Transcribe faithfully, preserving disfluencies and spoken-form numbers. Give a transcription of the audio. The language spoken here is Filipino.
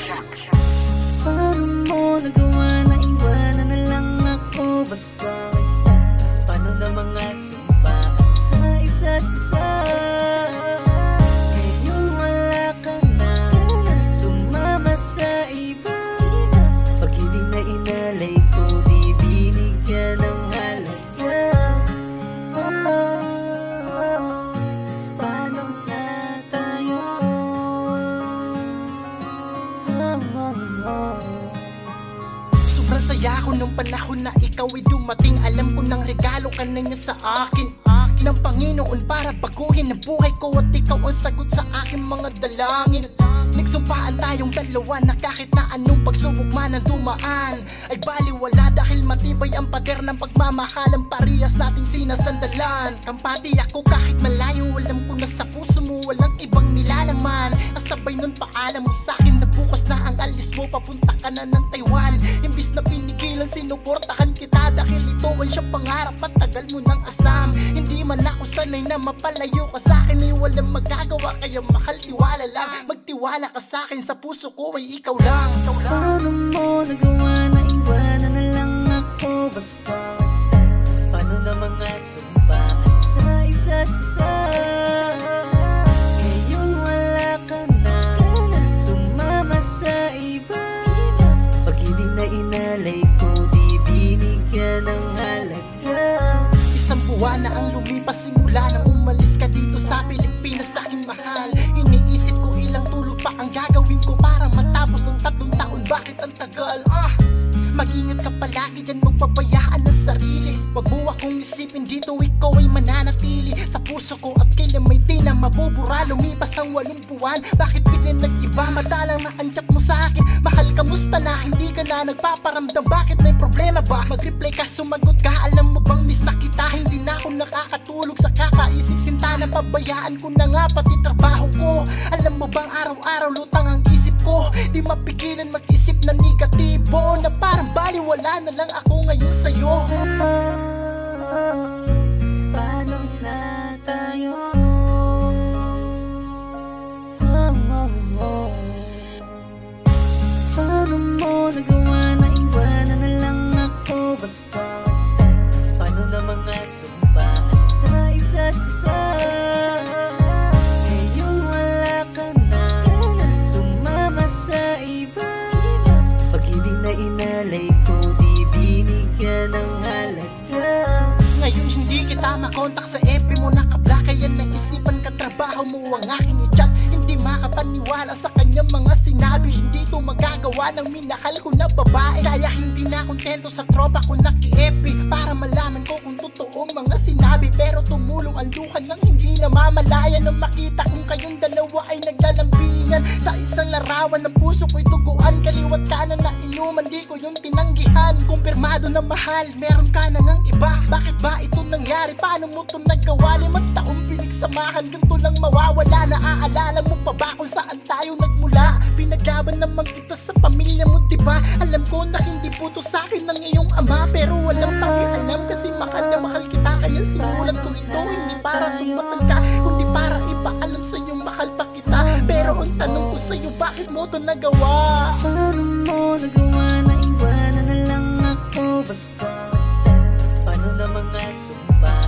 Paano mo nagawa na iwanan na lang ako basta-basta? Paano na mga sumpa sa isa't isa? Ngayong wala ka na, sumama sa iba. Pag-ibig na inalay ko, di binigyan ng halaga. Paano na tayo? Sobrang saya ko nung panahon na ikaw ay dumating. Alam ko nang regalo ka na niya sa akin ng Panginoon para baguhin ang buhay ko, at ikaw ang sagot sa aking mga dalangin. Nagsumpaan tayong dalawa na kahit na anong pagsubok man ang dumaan ay baliwala, dahil matibay ang pader ng pagmamahal ang parehas nating sinasandalan. Kampati ako kahit malayo, alam ko na sa puso mo walang ibang nilalaman. Kasabay nun paalam mo sa'kin na bukas na ang alis mo, papunta ka na ng Taiwan. Imbis na pinigilan, sinuportahan kita dahil ito ang siyang pangarap at tagal mo ng asam. Hindi man ako sanay na mapalayo ka sa'kin, ay walang magagawa, kaya mahal tiwala lang. Magtiwala ka sa'kin, sa puso ko ay ikaw lang. Paano mo nagawa na iwanan na lang ako basta-basta? Paano na mga sumpaan sa isa't isa? Ngayong wala ka na, sumama sa iba. Pag-ibig na inalay ko, di binigyan ng halaga. Isang buwan na ang lumipas simula nang umalis ka dito sa Pilipinas, aking mahal. Iniisip ko ilang tulog pa ang gagawin ko para matapos ang tatlong taon. Bakit ang tagal? Ah! Mag-ingat ka palagi dyan, magpabayaan ng sarili. Wag mo akong isipin dito, ikaw ay mananatili sa puso ko at kailan may di na mabubura. Lumipas ang walong buwan, bakit biglang nag-iba? Madalang na ang chat mo sa akin, mahal kamusta na? Hindi ka na nagpaparamdam, bakit may problema ba? Mag-reply ka, sumagot ka, alam mo bang miss na kita? Hindi na ako nakakatulog sa kakaisip, sinta na pabayaan ko na nga pati trabaho ko. Alam mo bang araw-araw lutang ang isip ko, di mapigilan mag-isip na negatibo, na parang baliwala na lang ako ngayon sa'yo. Paano na tayo? Paano mo nagawa na iwanan na lang ako basta-basta? Paano na mga sumpaan sa isa't isa? Ngayong wala ka na, sumama sa iba. Pag-ibig na inalay ko, di binigyan ng halaga. Ngayon hindi kita makontak sa F B mo, nakablock, kaya naisipan ka trabaho mo ang aking i-chat. Hindi makapaniwala sa kanyang mga sinabi, hindi to magagawa ng minahal ko na babae. Kaya hindi na kontento sa tropa ko naki-F B para malaman ko kung totoong mga sinabi. Pero tumulong ang luha ng hindi namamalaya nang makita kung kayong dalawa ay naglalambingan sa isang larawan ng puso ko'y duguan. Kaliwat kanan na inuman, di ko yung tinanggihan. Kumpirmado na mahal, meron ka na ngang iba. Bakit ba ito nangyari? Paano mo ito nagawa? Limang taong pinagsamahan, ganito lang mawawala. Naaalala mo pa ba kung saan tayo nagmula? Pinaglaban naman kita sa pamilya mo, diba? Alam ko na hindi puto sa akin ng iyong ama, pero walang pakialam kasi mahal na mahal kita. Kaya simulan ko ito, hindi para sumpatan ka, kundi para ipaalam sa'yo mahal pa kita. Pero ang tanong ko sa'yo, bakit mo ito nagawa? Paano mo nagawa na iwanan na lang ako basta-basta? Paano na mga sumpa